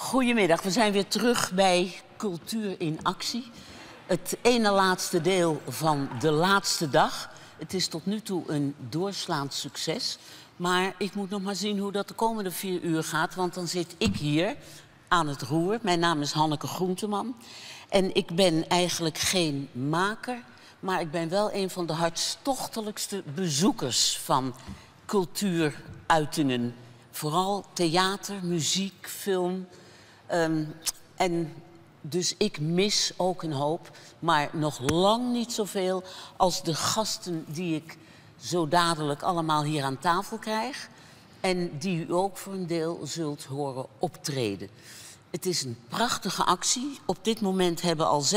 Goedemiddag, we zijn weer terug bij Cultuur in Actie. Het ene laatste deel van de laatste dag. Het is tot nu toe een doorslaand succes. Maar ik moet nog maar zien hoe dat de komende 4 uur gaat. Want dan zit ik hier aan het roer. Mijn naam is Hanneke Groenteman. En ik ben eigenlijk geen maker. Maar ik ben wel een van de hartstochtelijkste bezoekers van cultuuruitingen. Vooral theater, muziek, film. En dus ik mis ook een hoop, maar nog lang niet zoveel als de gasten die ik zo dadelijk allemaal hier aan tafel krijg. En die u ook voor een deel zult horen optreden. Het is een prachtige actie. Op dit moment hebben al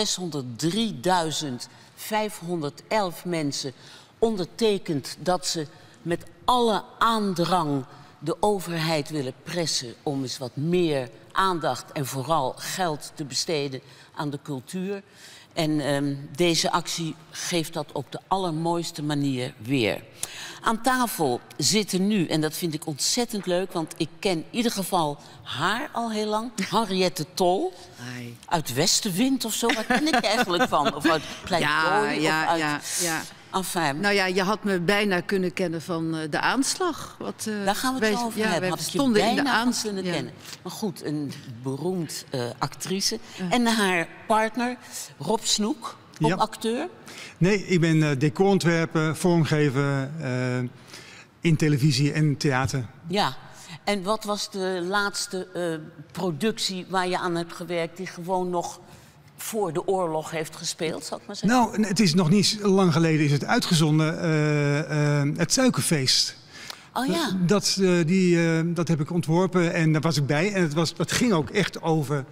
603.511 mensen ondertekend dat ze met alle aandrang de overheid willen pressen om eens wat meer aandacht en vooral geld te besteden aan de cultuur. En deze actie geeft dat op de allermooiste manier weer. Aan tafel zitten nu, en dat vind ik ontzettend leuk, want ik ken in ieder geval haar al heel lang. Henriette Tol. Hi. Uit Westenwind of zo. Waar ken ik eigenlijk van? Of uit Pleitooien? Ja. Enfin. Nou ja, je had me bijna kunnen kennen van de aanslag. Daar gaan we het zo over hebben. Had ik je bijna van kunnen kennen. Maar goed, een beroemd actrice. En haar partner, Rob Snoek, ook acteur. Nee, ik ben decorontwerper, vormgever in televisie en theater. Ja, en wat was de laatste productie waar je aan hebt gewerkt die gewoon nog voor de oorlog heeft gespeeld, zal ik maar zeggen? Nou, het is nog niet lang geleden is het uitgezonden, het Suikerfeest. Oh ja. Dat heb ik ontworpen en daar was ik bij. En het ging ook echt over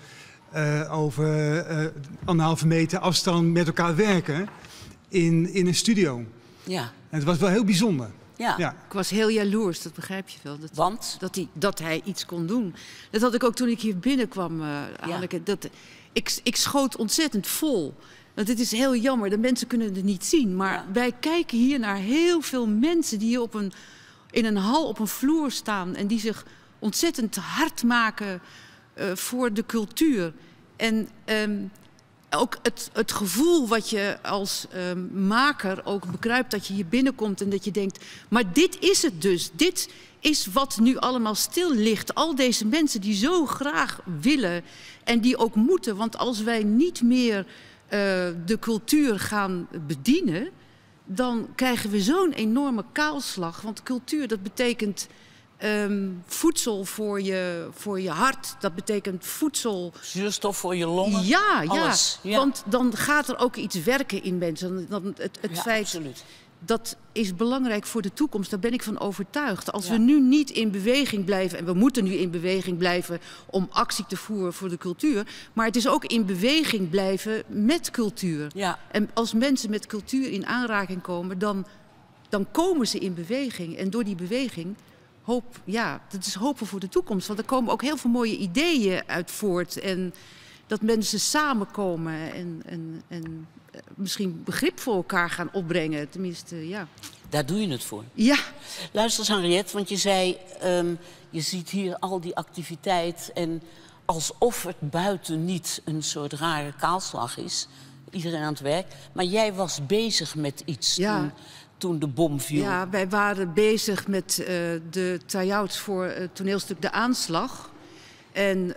1,5 meter afstand met elkaar werken in een studio. Ja. En het was wel heel bijzonder. Ja. Ik was heel jaloers, dat begrijp je wel. Want? Dat hij iets kon doen. Dat had ik ook toen ik hier binnenkwam, Hanneke. Ik schoot ontzettend vol. Want het is heel jammer, de mensen kunnen het niet zien. Maar wij kijken hier naar heel veel mensen die hier in een hal op een vloer staan. En die zich ontzettend hard maken voor de cultuur. En ook het gevoel wat je als maker ook bekruipt, dat je hier binnenkomt en dat je denkt, maar dit is het dus. Dit is wat nu allemaal stil ligt. Al deze mensen die zo graag willen en die ook moeten. Want als wij niet meer de cultuur gaan bedienen, dan krijgen we zo'n enorme kaalslag. Want cultuur, dat betekent voedsel voor je hart. Dat betekent voedsel. Zuurstof voor je longen. Ja, alles. Ja. Want dan gaat er ook iets werken in mensen. Het feit, absoluut. Dat is belangrijk voor de toekomst. Daar ben ik van overtuigd. Als we nu niet in beweging blijven, en we moeten nu in beweging blijven om actie te voeren voor de cultuur, maar het is ook in beweging blijven met cultuur. Ja. En als mensen met cultuur in aanraking komen, dan komen ze in beweging. En door die beweging dat is hopen voor de toekomst. Want er komen ook heel veel mooie ideeën uit voort. En dat mensen samenkomen en misschien begrip voor elkaar gaan opbrengen. Tenminste, ja. Daar doe je het voor. Ja. Luister eens, Henriette, want je zei, je ziet hier al die activiteit en alsof het buiten niet een soort rare kaalslag is. Iedereen aan het werk. Maar jij was bezig met iets toen de bom viel. Ja, wij waren bezig met de try-outs voor het toneelstuk De Aanslag. En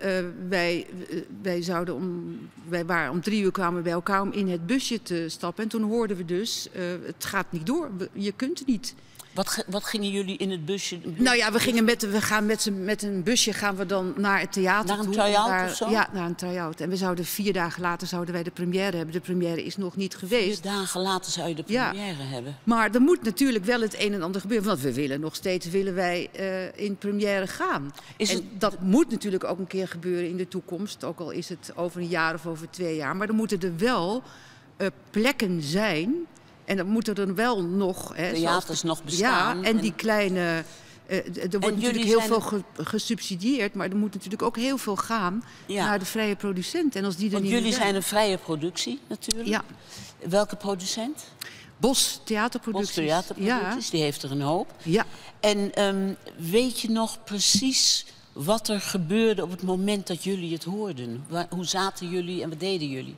wij waren om 3 uur kwamen bij elkaar om in het busje te stappen. En toen hoorden we dus, het gaat niet door, je kunt het niet. Wat gingen jullie in het busje? Nou ja, we gaan met een busje gaan we dan naar het theater toe. Naar een try-out of zo? Ja, naar een try-out. En we zouden 4 dagen later zouden wij de première hebben. De première is nog niet geweest. 4 dagen later zou je de première hebben. Maar er moet natuurlijk wel het een en ander gebeuren. Want we willen nog steeds in première gaan. Dat moet natuurlijk ook een keer gebeuren in de toekomst. Ook al is het over een jaar of over 2 jaar. Maar er moeten er wel plekken zijn. En dan moeten er wel nog. Theaters nog bestaan. Ja, en die kleine. Er wordt natuurlijk heel veel gesubsidieerd, maar er moet natuurlijk ook heel veel gaan naar de vrije producent. En als die Want jullie zijn een vrije productie natuurlijk. Ja. Welke producent? Bos Theaterproducties. Bos Theaterproducties, die heeft er een hoop. Ja. En weet je nog precies wat er gebeurde op het moment dat jullie het hoorden. Hoe zaten jullie en wat deden jullie?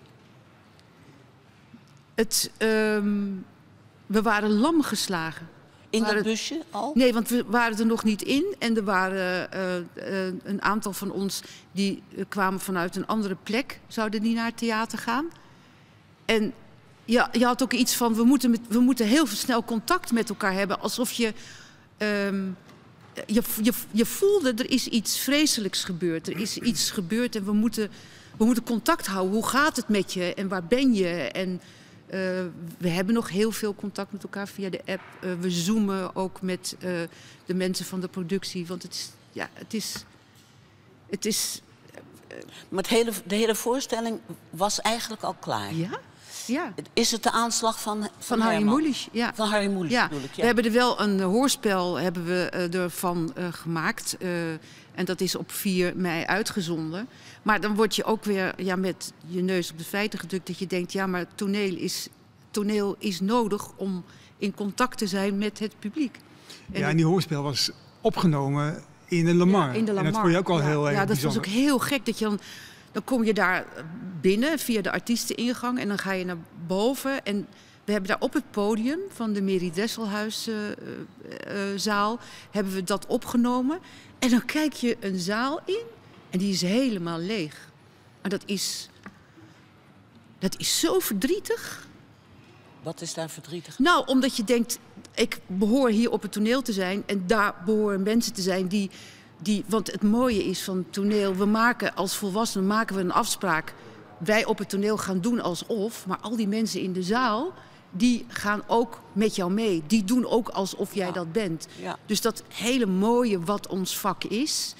We waren lam geslagen. In dat busje al? Nee, want we waren er nog niet in. En er waren een aantal van ons die kwamen vanuit een andere plek. Zouden die naar het theater gaan. En ja, je had ook iets van, we moeten heel snel contact met elkaar hebben. Alsof je voelde, er is iets vreselijks gebeurd. Er is iets gebeurd en we moeten contact houden. Hoe gaat het met je en waar ben je? En we hebben nog heel veel contact met elkaar via de app. We zoomen ook met de mensen van de productie. Want het is... Maar de hele voorstelling was eigenlijk al klaar? Ja. Ja. Is het de aanslag van Harry Mulisch? Ja. Van Harry Mulisch ja. bedoel ik, ja. We hebben er wel een hoorspel ervan gemaakt. En dat is op 4 mei uitgezonden. Maar dan word je ook weer met je neus op de feiten gedrukt. Dat je denkt, ja, maar toneel is nodig om in contact te zijn met het publiek. En die hoorspel was opgenomen in de Lamar. Ja, in de Lamar. En dat vond je ook al heel erg Ja, dat bijzonder. was ook heel gek. Dat je dan kom je daar binnen via de artiesteningang en dan ga je naar boven. En we hebben daar op het podium van de Mary Dresselhuiszaal hebben we dat opgenomen. En dan kijk je een zaal in en die is helemaal leeg. Maar dat is zo verdrietig. Wat is daar verdrietig? Nou, omdat je denkt, ik behoor hier op het toneel te zijn en daar behoren mensen te zijn die want het mooie is van toneel, we maken als volwassenen maken we een afspraak. Wij op het toneel gaan doen alsof, maar al die mensen in de zaal, die gaan ook met jou mee. Die doen ook alsof jij dat bent. Ja. Dus dat hele mooie wat ons vak is,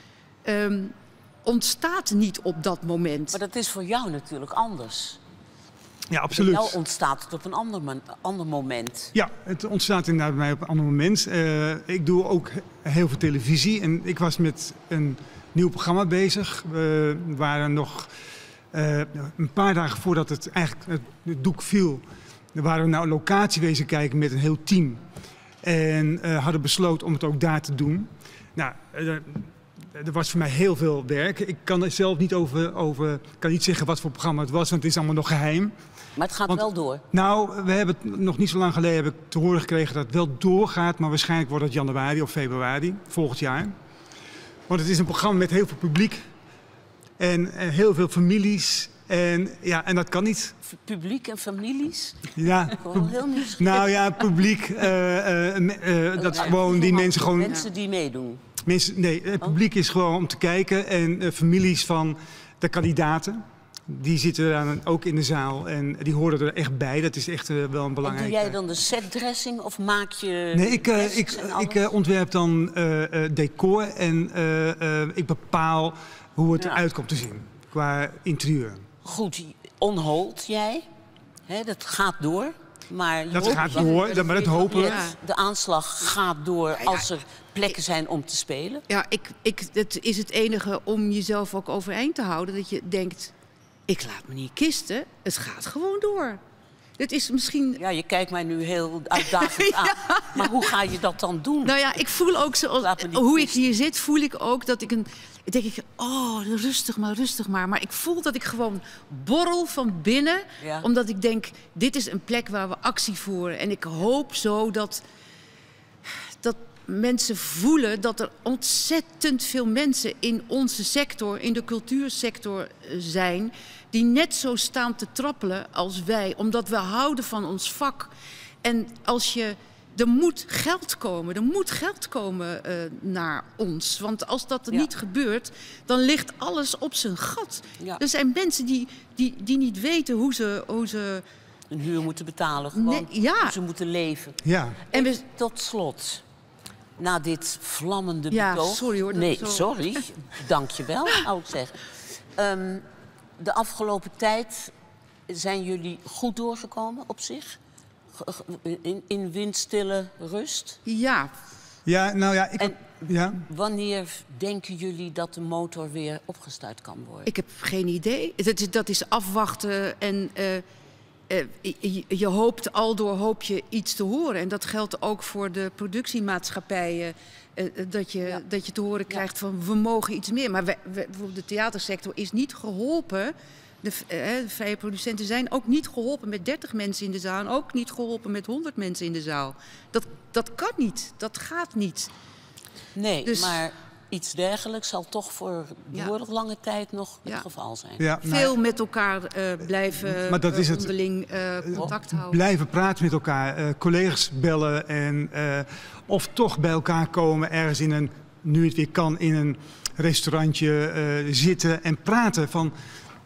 ontstaat niet op dat moment. Maar dat is voor jou natuurlijk anders. Ja, absoluut. Voor jou ontstaat het op een ander moment. Ja, het ontstaat inderdaad bij mij op een ander moment. Ik doe ook heel veel televisie en ik was met een nieuw programma bezig. We waren nog een paar dagen voordat het doek viel, waren we naar een locatie wezen kijken met een heel team. En hadden besloten om het ook daar te doen. Nou, er was voor mij heel veel werk. Ik kan er zelf niet kan niet zeggen wat voor programma het was, want het is allemaal nog geheim. Maar het gaat wel door. Nou, we hebben het nog niet zo lang geleden heb ik te horen gekregen dat het wel doorgaat, maar waarschijnlijk wordt het januari of februari volgend jaar. Want het is een programma met heel veel publiek en heel veel families. En dat kan niet. Publiek en families? Ja. Heel nieuwsgierig. Nou ja, publiek, dat is gewoon die mensen gewoon... Mensen die meedoen? Het publiek is gewoon om te kijken en families van de kandidaten. Die zitten dan ook in de zaal en die horen er echt bij. Dat is echt wel een belangrijke... En doe jij dan de setdressing of maak je... Nee, ik ontwerp dan decor en ik bepaal hoe het eruit komt te zien qua interieur. Goed, on hold jij. Dat gaat door. Maar dat gaat door, maar dat hopen we. De aanslag gaat door als er plekken zijn om te spelen. Ja, het is het enige om jezelf ook overeind te houden. Dat je denkt, ik laat me niet kisten. Het gaat gewoon door. Het is misschien... Ja, je kijkt mij nu heel uitdagend aan. Maar hoe ga je dat dan doen? Nou ja, ik voel ook hoe ik hier zit, voel ik ook dat ik denk ik, rustig maar. Maar ik voel dat ik gewoon borrel van binnen. Ja. Omdat ik denk, dit is een plek waar we actie voeren. En ik hoop zo dat mensen voelen dat er ontzettend veel mensen in onze sector, in de cultuursector zijn, die net zo staan te trappelen als wij. Omdat we houden van ons vak. En er moet geld komen naar ons. Want als dat er niet gebeurt, dan ligt alles op zijn gat. Ja. Er zijn mensen die niet weten hoe ze een huur moeten betalen. Gewoon hoe ze moeten leven. Ja. En tot slot, na dit vlammende betoog... Sorry hoor. Sorry. Dank je wel, zou ik zeggen. De afgelopen tijd zijn jullie goed doorgekomen op zich? In windstille rust? Ja. Ja, nou ja, Wanneer denken jullie dat de motor weer opgestart kan worden? Ik heb geen idee. Dat is afwachten en je hoopt hoop je iets te horen. En dat geldt ook voor de productiemaatschappijen. Dat je te horen krijgt van we mogen iets meer. Maar bijvoorbeeld de theatersector is niet geholpen. De vrije producenten zijn ook niet geholpen met 30 mensen in de zaal. En ook niet geholpen met 100 mensen in de zaal. Dat kan niet. Dat gaat niet. Nee, dus, maar iets dergelijks zal toch voor behoorlijk lange tijd nog het geval zijn. Ja, veel met elkaar blijven maar dat is onderling contact houden. Blijven praten met elkaar, collega's bellen en of toch bij elkaar komen ergens in een, nu het weer kan, in een restaurantje zitten en praten van...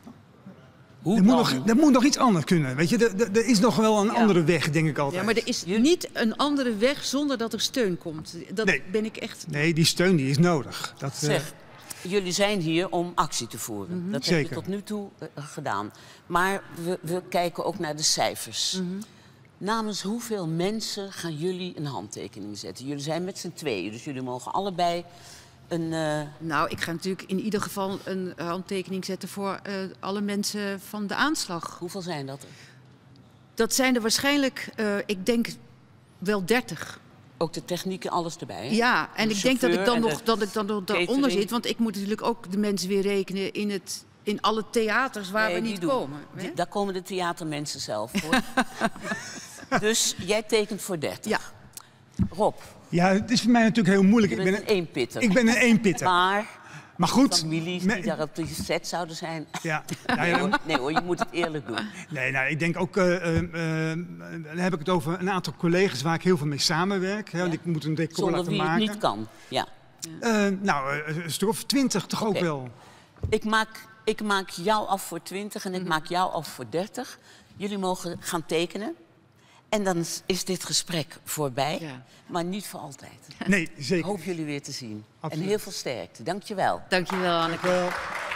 Er moet nog iets anders kunnen. Weet je, er is nog wel een andere weg, denk ik altijd. Ja, maar er is niet een andere weg zonder dat er steun komt. Ben ik echt... Nee, die steun die is nodig. Zeg, jullie zijn hier om actie te voeren. Dat heb je tot nu toe gedaan. Maar we kijken ook naar de cijfers. Namens hoeveel mensen gaan jullie een handtekening zetten? Jullie zijn met z'n tweeën, dus jullie mogen allebei... Nou, ik ga natuurlijk in ieder geval een handtekening zetten voor alle mensen van de aanslag. Hoeveel zijn dat er? Dat zijn er waarschijnlijk, ik denk, wel 30. Ook de techniek en alles erbij? Hè? Ja, en ik denk dat ik dan nog daaronder zit. Want ik moet natuurlijk ook de mensen weer rekenen in alle theaters waar we niet komen. Daar komen de theatermensen zelf voor. Dus jij tekent voor 30. Ja. Rob. Ja, het is voor mij natuurlijk heel moeilijk. Je bent een eenpitter. Ik ben een eenpitter. Maar goed. Families die daar op die set zouden zijn. Ja. Nee hoor, je moet het eerlijk doen. Nee, nou, ik denk ook, dan heb ik het over een aantal collega's waar ik heel veel mee samenwerk. Hè, want ik moet een decor laten maken. Zonder wie het niet kan, ja. Nou, een stuk of 20 toch ook wel. Ik maak jou af voor 20 en ik maak jou af voor 30. Jullie mogen gaan tekenen. En dan is dit gesprek voorbij, maar niet voor altijd. Nee, zeker. Ik hoop jullie weer te zien. Absoluut. En heel veel sterkte. Dank je wel. Dank je wel, Anneke.